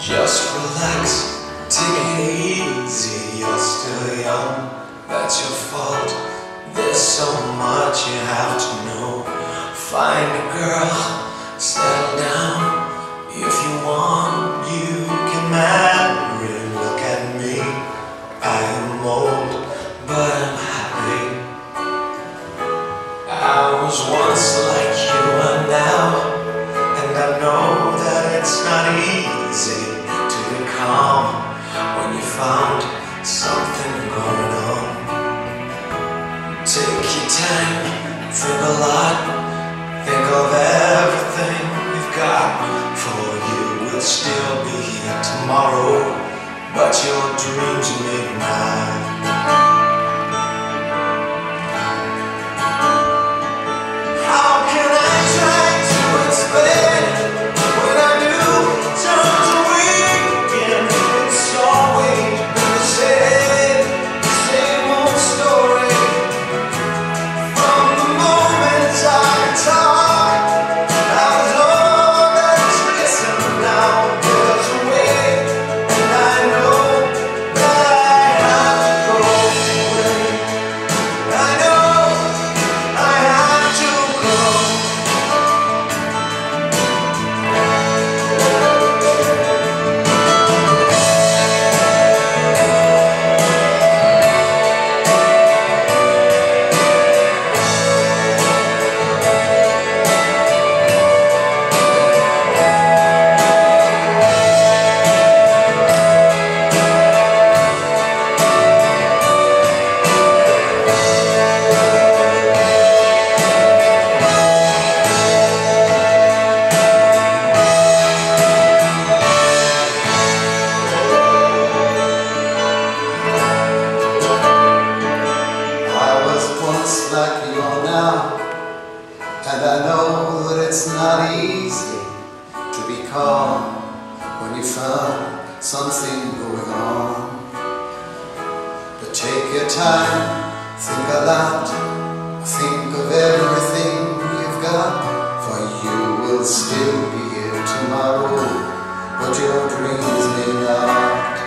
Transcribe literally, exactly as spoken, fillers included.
Just relax, take it easy. You're still young, that's your fault. There's so much you have to know. Find a girl, settle down. If you want, you can marry. Look at me, I am old, but I'm happy. I was once like you are now, and I know that it's not easy to be calm when you found something going on. Take your time, think a lot, think of everything you've got. For you will still be here tomorrow, but your dreams may not. Like you are now, and I know that it's not easy to be calm when you found something going on. But take your time, think a lot, think of everything you've got, for you will still be here tomorrow, but your dreams may not.